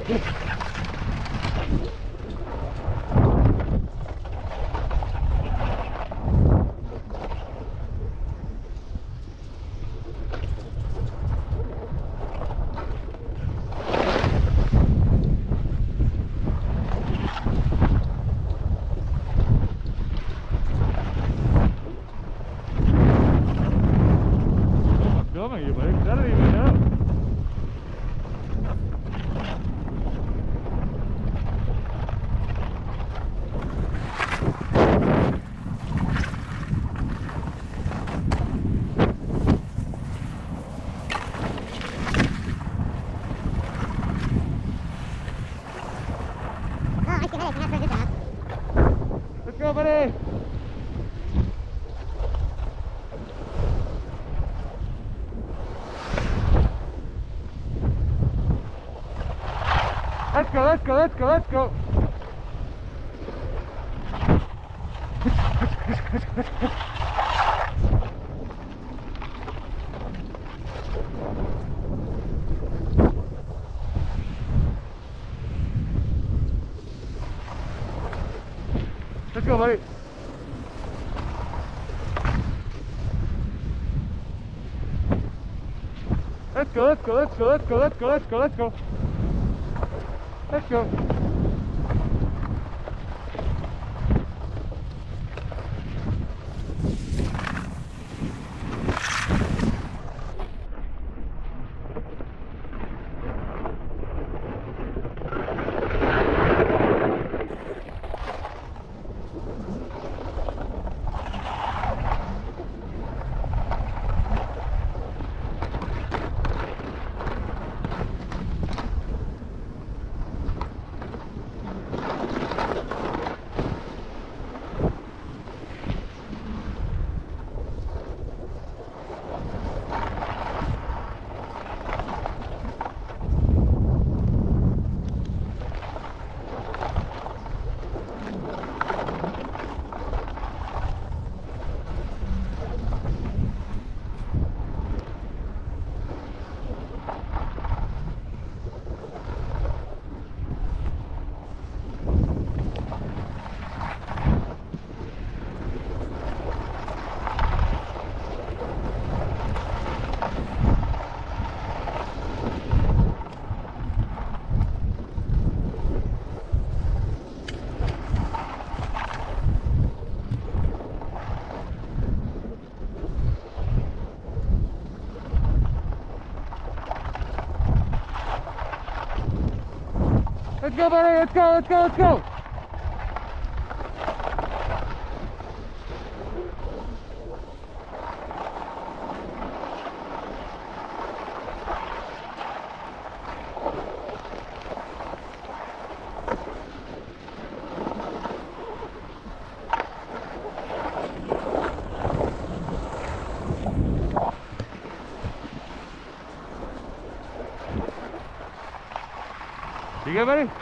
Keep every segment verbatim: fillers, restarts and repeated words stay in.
Filming you, buddy. I don't even know. Let's go, buddy. Let's go, let's go, let's go, let's go. Let's go, buddy. Let's go, let's go, let's go, let's go, let's go, let's go, let's go. Let's go. Let's go, buddy. Let's go, let's go, let's go. You good, buddy?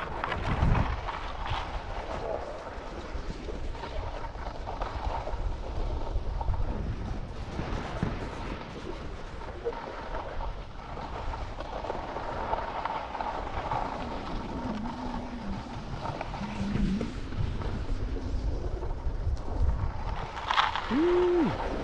Woo.